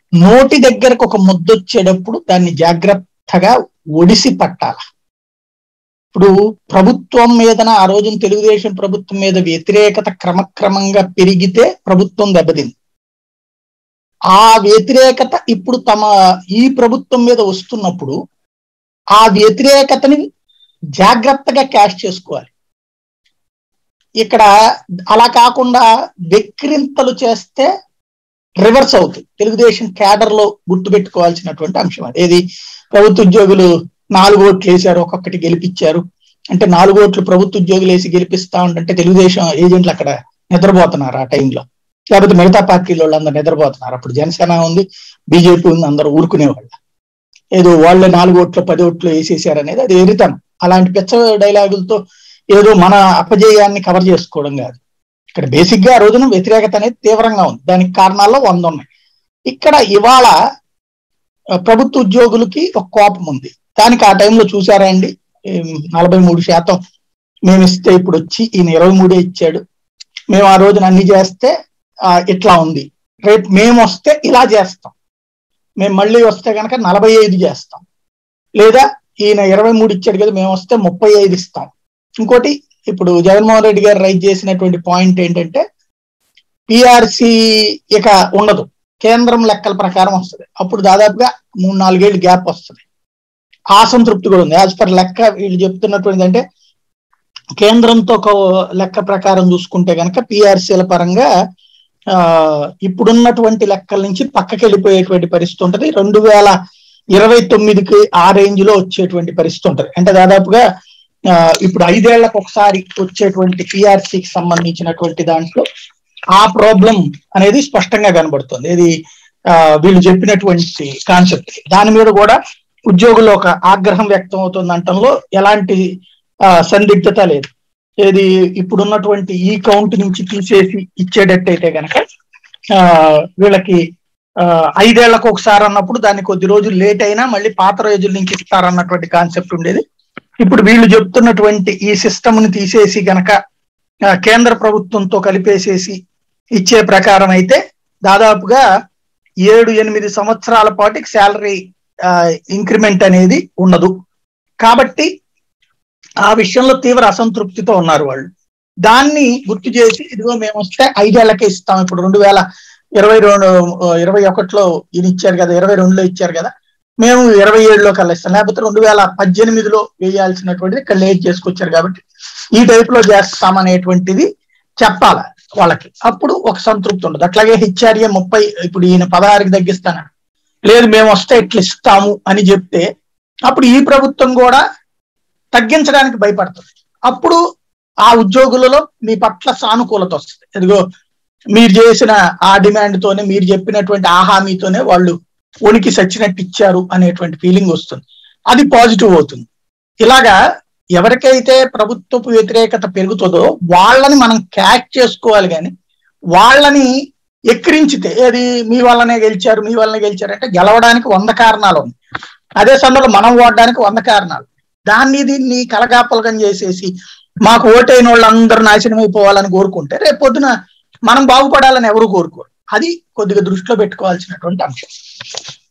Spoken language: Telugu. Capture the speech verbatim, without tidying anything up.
నోటి దగ్గరకు ఒక ముద్దొచ్చేటప్పుడు దాన్ని జాగ్రత్తగా ఒడిసి పట్టాల. ఇప్పుడు ప్రభుత్వం మీదన ఆ రోజున తెలుగుదేశం ప్రభుత్వం మీద వ్యతిరేకత క్రమక్రమంగా పెరిగితే ప్రభుత్వం దెబ్బతింది. ఆ వ్యతిరేకత ఇప్పుడు తమ ఈ ప్రభుత్వం మీద వస్తున్నప్పుడు ఆ వ్యతిరేకతని జాగ్రత్తగా క్యాష్ చేసుకోవాలి. ఇక్కడ అలా కాకుండా వెక్కిరింతలు చేస్తే రివర్స్ అవుతుంది. తెలుగుదేశం క్యాడర్ లో గుర్తుపెట్టుకోవాల్సినటువంటి అంశం అది. ఏది ప్రభుత్వ ఉద్యోగులు నాలుగు ఓట్లు వేశారు, ఒక్కొక్కటి గెలిపించారు అంటే నాలుగు ఓట్లు ప్రభుత్వ ఉద్యోగులు వేసి గెలిపిస్తా ఉంటే తెలుగుదేశం ఏజెంట్లు అక్కడ నిద్రపోతున్నారు ఆ టైంలో, లేకపోతే మిగతా పార్టీల వాళ్ళు అందరు నిద్రపోతున్నారు. అప్పుడు జనసేన ఉంది, బీజేపీ ఉంది, అందరూ ఊరుకునేవాళ్ళు. ఏదో వాళ్ళే నాలుగు ఓట్లు పది ఓట్లు వేసేసారు అనేది అది ఎరితనం. అలాంటి పెచ్చ డైలాగులతో ఏదో మన అపజయాన్ని కవర్ చేసుకోవడం కాదు. ఇక్కడ బేసిక్ గా ఆ రోజున వ్యతిరేకత అనేది తీవ్రంగా ఉంది. దానికి కారణాల్లో వంద ఉన్నాయి. ఇక్కడ ఇవాళ ప్రభుత్వ ఉద్యోగులకి ఒక కోపం ఉంది. దానికి ఆ టైంలో చూసారా అండి, నలభై మూడు శాతం మేము ఇస్తే ఇప్పుడు వచ్చి ఈయన ఇరవై మూడే ఇచ్చాడు, మేము ఆ రోజున అన్ని చేస్తే ఆ ఇట్లా ఉంది, రేపు మేము వస్తే ఇలా చేస్తాం, మేము మళ్ళీ వస్తే కనుక నలభై ఐదు చేస్తాం, లేదా ఈయన ఇరవై మూడు ఇచ్చాడు కదా మేము వస్తే ముప్పై ఐదు ఇస్తాం. ఇంకోటి ఇప్పుడు జగన్మోహన్ రెడ్డి గారు రైజ్ చేసినటువంటి పాయింట్ ఏంటంటే పిఆర్సి ఇక ఉండదు, కేంద్రం లెక్కల ప్రకారం వస్తుంది. అప్పుడు దాదాపుగా మూడు నాలుగేళ్ళు గ్యాప్ వస్తుంది. ఆ సంతృప్తి కూడా ఉంది. యాజ్ పర్ లెక్క వీళ్ళు చెప్తున్నటువంటి అంటే కేంద్రంతో ఒక లెక్క ప్రకారం చూసుకుంటే కనుక పిఆర్సీల పరంగా ఆ ఇప్పుడున్నటువంటి లెక్కల నుంచి పక్కకి వెళ్ళిపోయేటువంటి పరిస్థితి ఉంటుంది. రెండు వేల ఇరవై తొమ్మిదికి ఆ రేంజ్ లో వచ్చేటువంటి పరిస్థితి ఉంటుంది. అంటే దాదాపుగా ఆ ఇప్పుడు ఐదేళ్లకు ఒకసారి వచ్చేటువంటి పిఆర్సీకి సంబంధించినటువంటి దాంట్లో ఆ ప్రాబ్లం అనేది స్పష్టంగా కనబడుతుంది. ఇది ఆ వీళ్ళు చెప్పినటువంటి కాన్సెప్ట్. దాని మీద కూడా ఉద్యోగుల్లో ఒక ఆగ్రహం వ్యక్తం అవుతుంది అంటంలో ఎలాంటి ఆ సందిగ్ధత లేదు. ఏది ఇప్పుడున్నటువంటి ఈ కౌంట్ నుంచి తీసేసి ఇచ్చేటట్టయితే కనుక ఆ వీళ్ళకి ఆ ఐదేళ్లకు ఒకసారి అన్నప్పుడు దాన్ని కొద్ది రోజులు లేట్ అయినా మళ్ళీ పాత రోజుల నుంచి ఇస్తారన్నటువంటి కాన్సెప్ట్ ఉండేది. ఇప్పుడు వీళ్ళు చెప్తున్నటువంటి ఈ సిస్టమ్ ని తీసేసి గనక కేంద్ర ప్రభుత్వంతో కలిపేసేసి ఇచ్చే ప్రకారం అయితే దాదాపుగా ఏడు ఎనిమిది సంవత్సరాల పాటు శాలరీ ఇంక్రిమెంట్ అనేది ఉండదు. కాబట్టి ఆ విషయంలో తీవ్ర అసంతృప్తితో ఉన్నారు వాళ్ళు. దాన్ని గుర్తు చేసి ఇదిగో మేము వస్తే ఐదేళ్లకే ఇస్తాం, ఇప్పుడు రెండు వేల ఇరవై రెండు ఇరవై ఒకటిలో ఇది ఇచ్చారు కదా, ఇరవై రెండులో ఇచ్చారు కదా, మేము ఇరవై ఏడులో కల్లా ఇస్తాం, లేకపోతే రెండు వేల పద్దెనిమిదిలో వేయాల్సినటువంటిది ఇక్కడ లేట్ చేసుకొచ్చారు కాబట్టి ఈ టైప్ లో చేస్తామనేటువంటిది చెప్పాలి వాళ్ళకి. అప్పుడు ఒక సంతృప్తి ఉండదు. అట్లాగే హెచ్ఆర్ఏ ముప్పై ఇప్పుడు ఈయన పదహారుకి తగ్గిస్తాను, లేదు మేము వస్తే ఇట్లా ఇస్తాము అని చెప్తే అప్పుడు ఈ ప్రభుత్వం కూడా తగ్గించడానికి భయపడుతుంది. అప్పుడు ఆ ఉద్యోగులలో మీ పట్ల సానుకూలత వస్తుంది. ఇదిగో మీరు చేసిన ఆ డిమాండ్ తోనే, మీరు చెప్పినటువంటి ఆ హామీతోనే వాళ్ళు ఉనికి సచ్చినట్టు ఇచ్చారు అనేటువంటి ఫీలింగ్ వస్తుంది. అది పాజిటివ్ అవుతుంది. ఇలాగా ఎవరికైతే ప్రభుత్వపు వ్యతిరేకత పెరుగుతుందో వాళ్ళని మనం క్యాచ్ చేసుకోవాలి. కానీ వాళ్ళని ఎక్కిరించితే ఏది మీ వల్లనే గెలిచారు మీ వల్లనే గెలిచారు అంటే గెలవడానికి వంద కారణాలు ఉన్నాయి, అదే సమయంలో మనం ఓడడానికి వంద కారణాలు. దాన్ని దీన్ని కలగాపలగం చేసేసి మాకు ఓటైన వాళ్ళందరూ నాశనం అయిపోవాలని కోరుకుంటే రేపు పొద్దున మనం బాగుపడాలని ఎవరు కోరుకోరు. అది కొద్దిగా దృష్టిలో పెట్టుకోవాల్సినటువంటి అంశం.